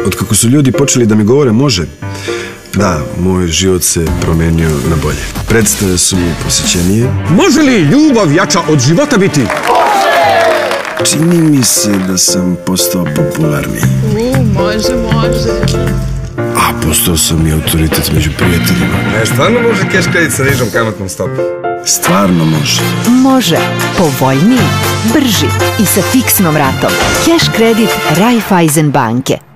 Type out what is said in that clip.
otkako su ljudi počeli da mi govore može, da, moj život se promenio na bolje. Predstave su mi posjećenije. Može li ljubav jača od života biti? Čini mi se da sam postao popularniji. Može. A postao sam i autoritet među prijateljima. Stvarno može cash kredit sa nižom kamatnom stopom? Stvarno može. Može. Povoljniji, brži i sa fiksnom ratom. Cash kredit Raiffeisen banke.